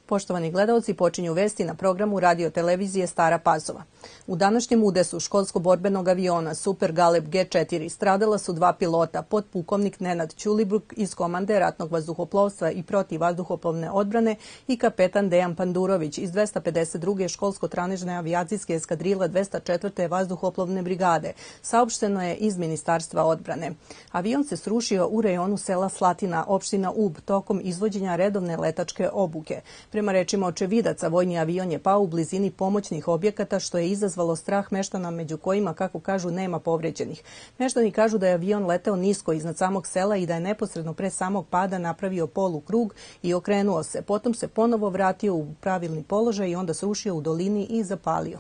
Poštovani gledaoci, počinju vesti na programu radio televizije Stara Pazova. U današnjem udesu školsko-borbenog aviona Super Galeb G4 stradala su dva pilota, potpukovnik Nenad Ćulibruk iz komande ratnog vazduhoplovstva i protivvazduhoplovne odbrane i kapetan Dejan Pandurović iz 252. školsko-tranežne avijacijske eskadrile 204. vazduhoplovne brigade, saopšteno je iz Ministarstva odbrane. Avion se srušio u rejonu sela Slatina, opština Ub, tokom izvođenja redovne letačke obuke. Prema rečima očevidaca, vojni avion je pao u blizini pomoćnih objekata, što je izazvalo strah meštana, među kojima, kako kažu, nema povređenih. Meštani kažu da je avion leteo nisko iznad samog sela i da je neposredno pre samog pada napravio polukrug i okrenuo se. Potom se ponovo vratio u pravilni položaj i onda srušio u dolini i zapalio.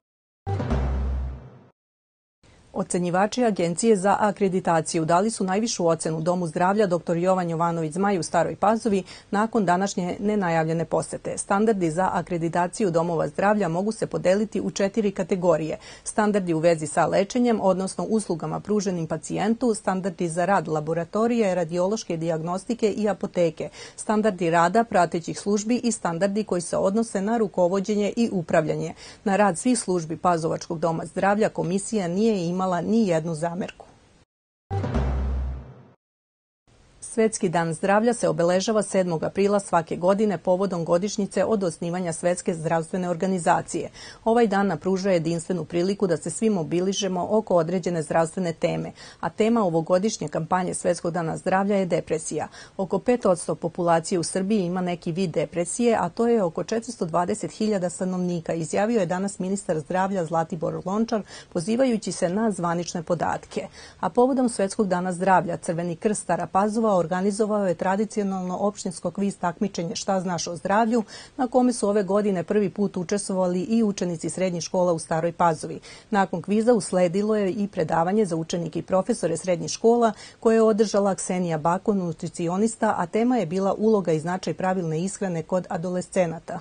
Ocenjivači Agencije za akreditaciju dali su najvišu ocenu Domu zdravlja dr. Jovan Jovanović Zmaj u Staroj Pazovi nakon današnje nenajavljene posete. Standardi za akreditaciju domova zdravlja mogu se podeliti u 4 kategorije. Standardi u vezi sa lečenjem, odnosno uslugama pruženim pacijentu, standardi za rad laboratorije, radiološke dijagnostike i apoteke, standardi rada pratećih službi i standardi koji se odnose na rukovođenje i upravljanje. Na rad svih službi Pazovačkog doma zdravlja komisija nije imala ni jednu zamerku. Svetski dan zdravlja se obeležava 7. aprila svake godine povodom godišnjice od osnivanja Svetske zdravstvene organizacije. Ovaj dan pruža jedinstvenu priliku da se svi mobiližemo oko određene zdravstvene teme, a tema ovogodišnje kampanje Svetskog dana zdravlja je depresija. Oko 5% populacije u Srbiji ima neki vid depresije, a to je oko 420.000 stanovnika, izjavio je danas ministar zdravlja Zlatibor Lončar, pozivajući se na zvanične podatke. A povodom Svetskog dana zdravlja, Crveni krst Stara Pazova organizovao je tradicionalno opštinsko kviz takmičenje Šta znaš o zdravlju, na kome su ove godine prvi put učestvovali i učenici srednjih škola u Staroj Pazovi. Nakon kviza usledilo je i predavanje za učenike i profesore srednjih škola koje je održala Ksenija Bakon, nutricionista, a tema je bila uloga i značaj pravilne ishrane kod adolescenata.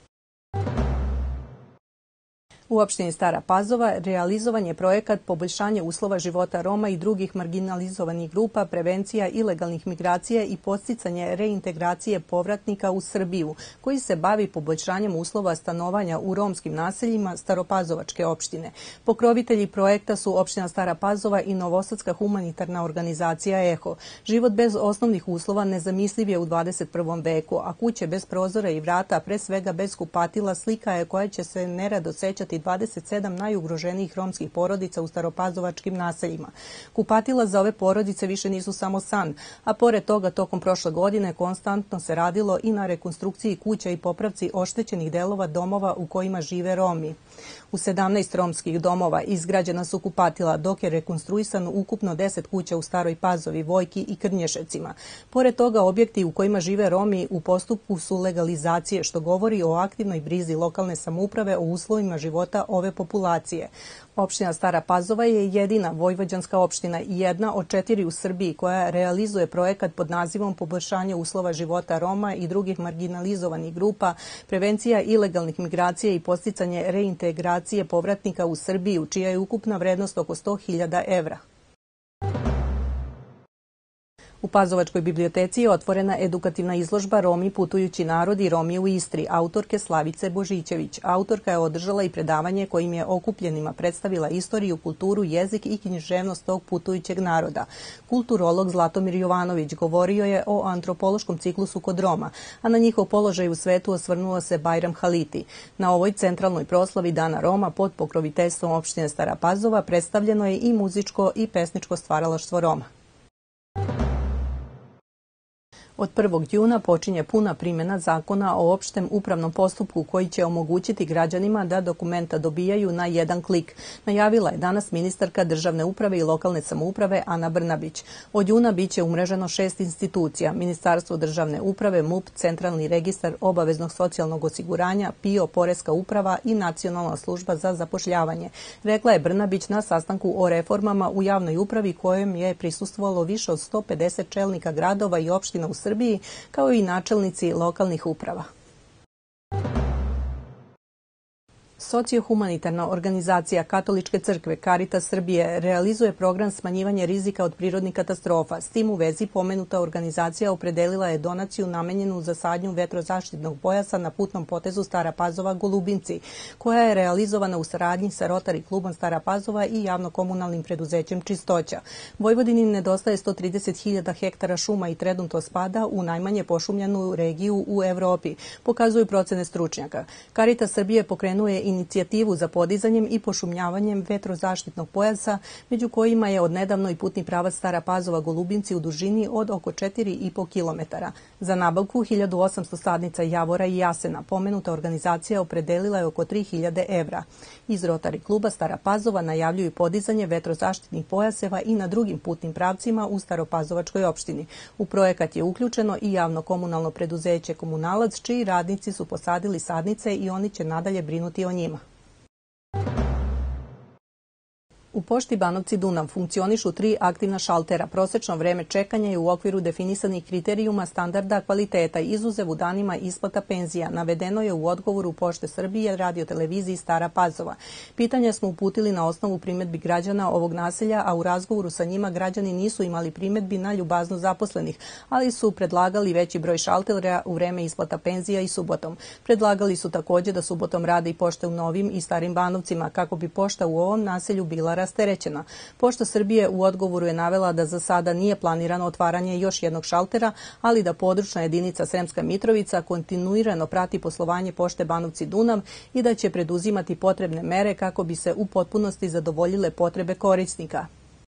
U opštini Stara Pazova realizovan je projekat poboljšanje uslova života Roma i drugih marginalizovanih grupa, prevencija ilegalnih migracija i podsticanje reintegracije povratnika u Srbiju, koji se bavi poboljšanjem uslova stanovanja u romskim naseljima Staropazovačke opštine. Pokrovitelji projekta su opština Stara Pazova i Novosadska humanitarna organizacija EHO. Život bez osnovnih uslova nezamisliv je u 21. veku, a kuće bez prozora i vrata, pre svega bez kupatila, slika je koja će se nerado sećati 27 najugroženijih romskih porodica u staropazovačkim naseljima. Kupatila za ove porodice više nisu samo san, a pored toga tokom prošle godine konstantno se radilo i na rekonstrukciji kuća i popravci oštećenih delova domova u kojima žive Romi. U 17 romskih domova izgrađena su kupatila, dok je rekonstruisano ukupno 10 kuća u Staroj Pazovi, Vojki i Krnješevcima. Pored toga, objekti u kojima žive Romi u postupku su legalizacije, što govori o aktivnoj brizi lokalne samouprave o uslovima života ove populacije. Opština Stara Pazova je jedina vojvođanska opština i jedna od 4 u Srbiji koja realizuje projekat pod nazivom Poboljšanje uslova života Roma i drugih marginalizovanih grupa, prevencija ilegalnih migracija i podsticanje reintegracije povratnika u Srbiju, čija je ukupna vrednost oko 100.000 evra. U Pazovačkoj biblioteci je otvorena edukativna izložba Romi, putujući narod i Romi u Istri, autorke Slavice Božićević. Autorka je održala i predavanje kojim je okupljenima predstavila istoriju, kulturu, jezik i književnost tog putujućeg naroda. Kulturolog Zlatomir Jovanović govorio je o antropološkom ciklusu kod Roma, a na njihov položaj u svetu osvrnuo se Bajram Haliti. Na ovoj centralnoj proslavi Dana Roma pod pokroviteljstvom opštine Stara Pazova predstavljeno je i muzičko i pesničko stvaralaštvo Roma. Od 1. juna počinje puna primjena Zakona o opštem upravnom postupku koji će omogućiti građanima da dokumenta dobijaju na jedan klik, najavila je danas ministarka državne uprave i lokalne samouprave Ana Brnabić. Od juna biće umreženo 6 institucija: Ministarstvo državne uprave, MUP, Centralni registar obaveznog socijalnog osiguranja, PIO, Poreska uprava i Nacionalna služba za zapošljavanje, rekla je Brnabić na sastanku o reformama u javnoj upravi kojem je prisustvovalo više od 150 čelnika gradova i opština u Srbiji, kao i načelnici lokalnih uprava. Sociohumanitarna organizacija Katoličke crkve Caritas Srbije realizuje program smanjivanja rizika od prirodnih katastrofa. S tim u vezi pomenuta organizacija opredelila je donaciju namenjenu za sadnju vetrozaštitnog pojasa na putnom potezu Stara Pazova – Golubinci, koja je realizovana u saradnji sa Rotary klubom Stara Pazova i javno-komunalnim preduzećem Čistoća. Vojvodini nedostaje 130.000 hektara šuma i trenutno spada u najmanje pošumljenu regiju u Evropi, pokazuju procene stručnjaka. Caritas Srbije pokrenuo je inicijativu za podizanjem i pošumljavanjem vetrozaštitnog pojasa, među kojima je odnedavno i putni pravac Stara Pazova – Golubinci u dužini od oko 4,5 kilometara. Za nabavku 1800 sadnica javora i jasena pomenuta organizacija opredelila je oko 3.000 evra. Iz Rotary kluba Stara Pazova najavljuju podizanje vetrozaštitnih pojaseva i na drugim putnim pravcima u Staropazovačkoj opštini. U projekat je uključeno i javno-komunalno preduzeće Komunalac, čiji radnici su posadili sadnice i oni će nadalje brinuti o njima. U pošti Banovci Dunav funkcionišu 3 aktivna šaltera. Prosečno vreme čekanja je u okviru definisanih kriterijuma standarda kvaliteta, izuzev u danima isplata penzija. Navedeno je u odgovoru Pošte Srbije radioteleviziji Stara Pazova. Pitanja smo uputili na osnovu primedbi građana ovog naselja, a u razgovoru sa njima građani nisu imali primedbi na ljubaznost zaposlenih, ali su predlagali veći broj šaltera u vreme isplata penzija i subotom. Predlagali su također da subotom rade i pošte u Novim i Starim Banovcima, kako bi pošta u ovom naselju bila rasterećena. Pošta Srbije u odgovoru je navela da za sada nije planirano otvaranje još jednog šaltera, ali da područna jedinica Sremska Mitrovica kontinuirano prati poslovanje pošte Banovci Dunav i da će preduzimati potrebne mere kako bi se u potpunosti zadovoljile potrebe korisnika.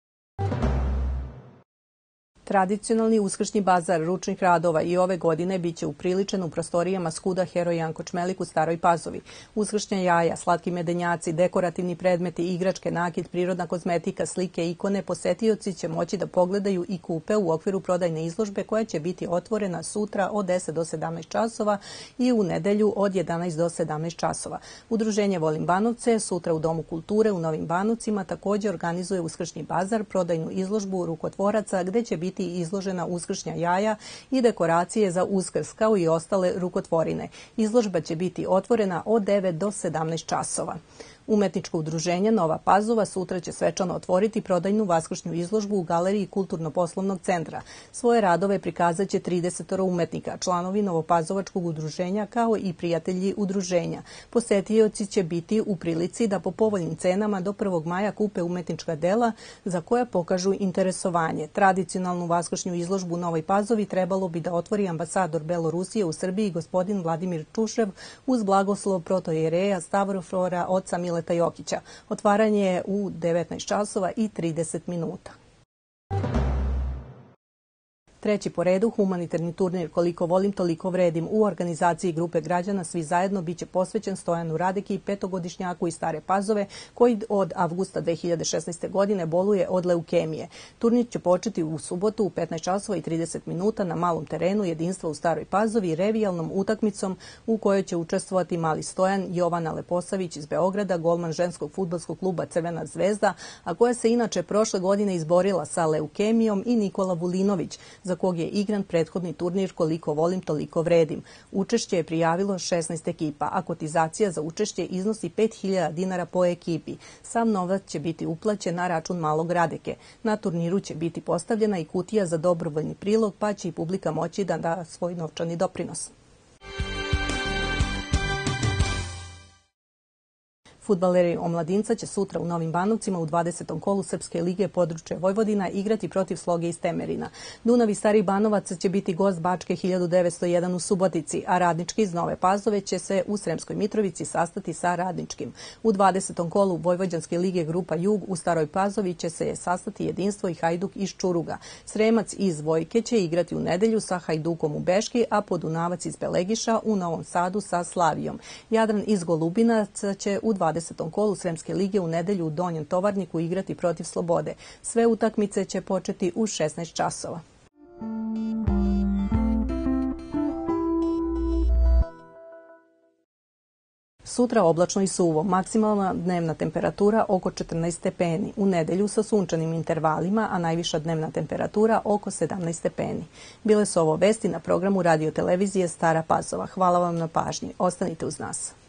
Tradicionalni uskršnji bazar ručnih radova i ove godine biće upriličen u prostorijama Skuda Heroj Janko Čmelik u Staroj Pazovi. Uskršnja jaja, slatki medenjaci, dekorativni predmeti, igračke, nakit, prirodna kozmetika, slike, ikone, posetioci će moći da pogledaju i kupe u okviru prodajne izložbe koja će biti otvorena sutra od 10 do 17 časova i u nedelju od 11 do 17 časova. Udruženje Volim Banovce sutra u Domu kulture u Novim Banovcima također organizuje uskršnji bazar, prodajnu izložbu rukotvoraca gde će biti izložena uskršnja jaja i dekoracije za Uskrs, kao i ostale rukotvorine. Izložba će biti otvorena od 9 do 17 časova. Umetničko udruženje Nova Pazova sutra će svečano otvoriti prodajnu vaskršnju izložbu u galeriji Kulturno-poslovnog centra. Svoje radove prikazat će 30 umetnika, članovi Novopazovačkog udruženja kao i prijatelji udruženja. Posetioci će biti u prilici da po povoljnim cenama do 1. maja kupe umetnička dela za koja pokažu interesovanje. Tradicionalnu vaskršnju izložbu u Novoj Pazovi trebalo bi da otvori ambasador Belorusije u Srbiji gospodin Vladimir Čušev uz blagoslov protojereja Stavrofora oca Mileta Jokića. Otvaranje je u 19 časova i 30 minuta. Treći po redu humanitarni turnir Koliko volim, toliko vredim u organizaciji grupe građana Svi zajedno biće posvećen Stojanu Radeki, 5-godišnjaku iz Stare Pazove, koji od avgusta 2016. godine boluje od leukemije. Turnir će početi u subotu u 15 časova i 30 minuta na malom terenu Jedinstva u Staroj Pazovi revijalnom utakmicom u kojoj će učestvovati mali Stojan, Jovana Leposavić iz Beograda, golman ženskog fudbalskog kluba Crvena zvezda, a koja se inače prošle godine izborila sa leukemijom, i Nikola Vulinović, za kog je igran prethodni turnir Koliko volim, toliko vredim. Učešće je prijavilo 16 ekipa, a kotizacija za učešće iznosi 5.000 dinara po ekipi. Sav novac će biti uplaćen na račun Malog Radeke. Na turniru će biti postavljena i kutija za dobrovoljni prilog, pa će i publika moći da da svoj novčani doprinos. Fudbaleri Omladinca će sutra u Novim Banovcima u 20. kolu Srpske lige područje Vojvodina igrati protiv Sloge iz Temerina. Dunav iz Starih Banovaca će biti gost Bačke 1901 u Subotici, a Radnički iz Nove Pazove će se u Sremskoj Mitrovici sastati sa Radničkim. U 20. kolu Vojvođanske lige Grupa Jug u Staroj Pazovi će se sastati Jedinstvo i Hajduk iz Čuruga. Sremac iz Vojke će igrati u nedelju sa Hajdukom u Beški, a Podunavac iz Belegiša u Novom Sadu sa Slavijom. Jadran iz Golubinaca će u 20. kolu Sremske lige u nedelju u Donjem Tovarniku igrati protiv Slobode. Sve utakmice će početi u 16 časova. Sutra oblačno i suvo, maksimalna dnevna temperatura oko 14 stepeni. U nedelju sa sunčanim intervalima, a najviša dnevna temperatura oko 17 stepeni. Bile su ovo vesti na programu radiotelevizije Stara Pazova. Hvala vam na pažnji. Ostanite uz nas.